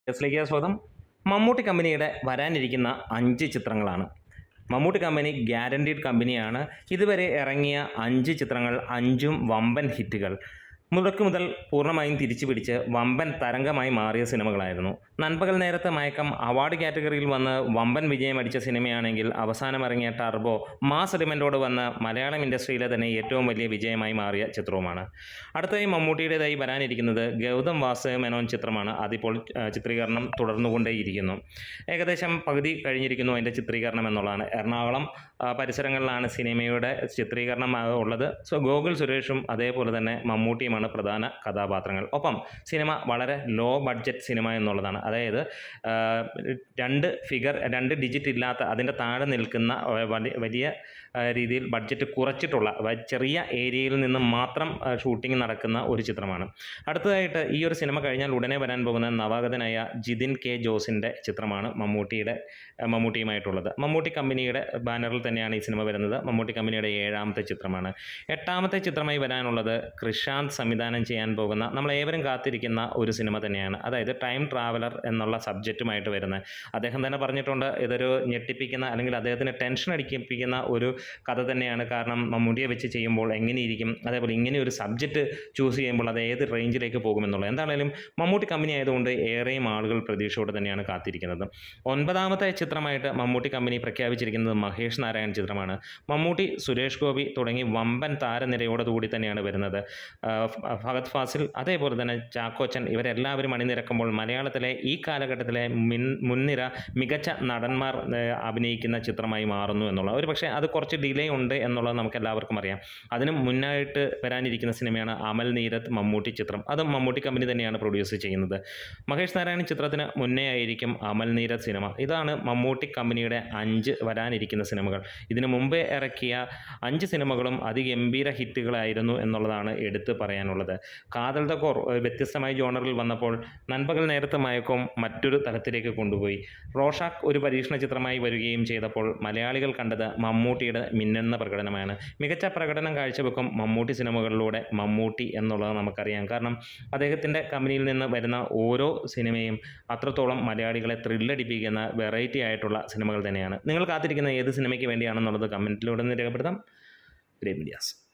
ലേക്ക് സ്വാഗതം. മമ്മൂട്ടി കമ്പനിയുടെ വരാനിരിക്കുന്ന 5 ചിത്രങ്ങളാണ്. മമ്മൂട്ടി കമ്പനി ഗ്യാരണ്ടീഡ് കമ്പനിയാണ്. ഇതുവരെ ഇറങ്ങിയ 5 ചിത്രങ്ങൾ 5ഉം വമ്പൻ ഹിറ്റുകൾ. മുതൽക്ക് മുതൽ പൂർണ്ണമായും തിരിച്ചു പിടിച്ച് വമ്പൻ തരംഗമായി മാറിയ സിനിമകളായിരുന്നു. നൻപകൽ നേരത്തെ മയക്കം അവാർഡ് കാറ്റഗറിയിൽ വന്ന് വമ്പൻ വിജയമടിച്ച സിനിമയാണെങ്കിൽ അവസാനം ഇറങ്ങിയ ടർബോ മാസ് എലിമെൻറ്റോട് വന്ന് മലയാളം ഇൻഡസ്ട്രിയിലെ തന്നെ ഏറ്റവും വലിയ വിജയമായി മാറിയ ചിത്രവുമാണ്. അടുത്തതായി മമ്മൂട്ടിയുടേതായി വരാനിരിക്കുന്നത് ഗൗതം വാസുദേവ് മേനോൻ ചിത്രമാണ്. അതിപ്പോൾ ചിത്രീകരണം തുടർന്നുകൊണ്ടേയിരിക്കുന്നു. ഏകദേശം പകുതി കഴിഞ്ഞിരിക്കുന്നു അതിൻ്റെ ചിത്രീകരണം എന്നുള്ളതാണ്. എറണാകുളം പരിസരങ്ങളിലാണ് സിനിമയുടെ ചിത്രീകരണം ഉള്ളത്. ഗോകുൽ സുരേഷും അതേപോലെ തന്നെ മമ്മൂട്ടിയുമാണ് പ്രധാന കഥാപാത്രങ്ങൾ. ഒപ്പം സിനിമ വളരെ ലോ ബഡ്ജറ്റ് സിനിമ എന്നുള്ളതാണ്. അതായത് 2 ഡിജിറ്റ് ഇല്ലാത്ത അതിൻ്റെ താഴെ നിൽക്കുന്ന വലിയ രീതിയിൽ ബഡ്ജറ്റ് കുറച്ചിട്ടുള്ള ചെറിയ ഏരിയയിൽ നിന്ന് മാത്രം ഷൂട്ടിംഗ് നടക്കുന്ന ഒരു ചിത്രമാണ്. അടുത്തതായിട്ട് ഈ ഒരു സിനിമ കഴിഞ്ഞാൽ ഉടനെ വരാൻ പോകുന്ന നവാഗതനായ ജിതിൻ കെ ജോസിൻ്റെ ചിത്രമാണ് മമ്മൂട്ടിയുമായിട്ടുള്ളത്. മമ്മൂട്ടി കമ്പനിയുടെ ബാനറിൽ തന്നെയാണ് ഈ സിനിമ വരുന്നത്. മമ്മൂട്ടി കമ്പനിയുടെ 7ാമത്തെ ചിത്രമാണ്. 8ാമത്തെ ചിത്രമായി വരാനുള്ളത് കൃഷാന്ത് സംവിധാനം ചെയ്യാൻ പോകുന്ന നമ്മളേവരും കാത്തിരിക്കുന്ന ഒരു സിനിമ തന്നെയാണ്. അതായത് ടൈം ട്രാവലർ എന്നുള്ള സബ്ജക്റ്റുമായിട്ട് വരുന്നത്. അദ്ദേഹം തന്നെ പറഞ്ഞിട്ടുണ്ട് ഇതൊരു ഞെട്ടിപ്പിക്കുന്ന അല്ലെങ്കിൽ അദ്ദേഹത്തിന് ടെൻഷൻ അടിപ്പിക്കുന്ന ഒരു കഥ തന്നെയാണ്. കാരണം മമ്മൂട്ടിയെ വെച്ച് ചെയ്യുമ്പോൾ എങ്ങനെയിരിക്കും, അതേപോലെ ഇങ്ങനെ ഒരു സബ്ജക്റ്റ് ചൂസ് ചെയ്യുമ്പോൾ അത് ഏത് റേഞ്ചിലേക്ക് പോകുമെന്നുള്ളത്. എന്താണെങ്കിലും മമ്മൂട്ടി കമ്പനി ആയതുകൊണ്ട് ഏറെയും ആളുകൾ പ്രതീക്ഷയോടെ തന്നെയാണ് കാത്തിരിക്കുന്നത്. 9ാമത്തെ ചിത്രമായിട്ട് മമ്മൂട്ടി കമ്പനി പ്രഖ്യാപിച്ചിരിക്കുന്നത് മഹേഷ് നാരായൺ ചിത്രമാണ്. മമ്മൂട്ടി, സുരേഷ് ഗോപി തുടങ്ങി വമ്പൻ താരനിരയോടുകൂടി തന്നെയാണ് വരുന്നത്. ഫഹദ് ഫാസിൽ അതേപോലെ തന്നെ ചാക്കോച്ചൻ ഇവരെല്ലാവരും അണിനിരക്കുമ്പോൾ മലയാളത്തിലെ ഈ കാലഘട്ടത്തിലെ മുൻനിര മികച്ച നടന്മാർ അഭിനയിക്കുന്ന ചിത്രമായി മാറുന്നു എന്നുള്ള ഒരു പക്ഷേ അത് കുറച്ച് ഡിലേ ഉണ്ട് എന്നുള്ളത് നമുക്ക് എല്ലാവർക്കും അറിയാം. അതിന് മുന്നായിട്ട് വരാനിരിക്കുന്ന സിനിമയാണ് അമൽ നീരദ് മമ്മൂട്ടി ചിത്രം. അതും മമ്മൂട്ടി കമ്പനി തന്നെയാണ് പ്രൊഡ്യൂസ് ചെയ്യുന്നത്. മഹേഷ് നാരായൺ ചിത്രത്തിന് മുന്നേ ആയിരിക്കും അമൽ നീരദ് സിനിമ. ഇതാണ് മമ്മൂട്ടി കമ്പനിയുടെ 5 വരാനിരിക്കുന്ന സിനിമകൾ. ഇതിനു മുമ്പേ ഇറക്കിയ 5 സിനിമകളും അതിഗംഭീര ഹിറ്റുകളായിരുന്നു എന്നുള്ളതാണ് എടുത്ത് പറയാനുള്ളത്. കാതൽ ദ കോർ വ്യത്യസ്തമായ ജോണറിൽ വന്നപ്പോൾ നൻപകൽ നേരത്തെ മയക്കവും മറ്റൊരു തലത്തിലേക്ക് കൊണ്ടുപോയി. റോഷാക്ക് ഒരു പരീക്ഷണ ചിത്രമായി വരികയും ചെയ്തപ്പോൾ മലയാളികൾ കണ്ടത് മമ്മൂട്ടിയുടെ മിന്നുന്ന പ്രകടനമാണ്. മികച്ച പ്രകടനം കാഴ്ചവെക്കും മമ്മൂട്ടി സിനിമകളിലൂടെ മമ്മൂട്ടി എന്നുള്ളത് നമുക്കറിയാം. കാരണം അദ്ദേഹത്തിൻ്റെ കമ്പനിയിൽ നിന്ന് വരുന്ന ഓരോ സിനിമയും അത്രത്തോളം മലയാളികളെ ത്രില്ലടിപ്പിക്കുന്ന വെറൈറ്റി ആയിട്ടുള്ള സിനിമകൾ തന്നെയാണ്. നിങ്ങൾ കാത്തിരിക്കുന്ന ഏത് സിനിമയ്ക്ക് വേണ്ടിയാണെന്നുള്ളത് കമൻറ്റിലൂടെ രേഖപ്പെടുത്താം. Great medias.